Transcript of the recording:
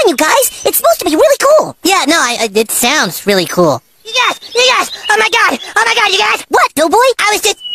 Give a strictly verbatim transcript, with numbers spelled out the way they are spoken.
you guys. It's supposed to be really cool. Yeah, no, I, I, it sounds really cool. You guys, you guys, oh my god, oh my god, you guys. What, Doughboy? I was just...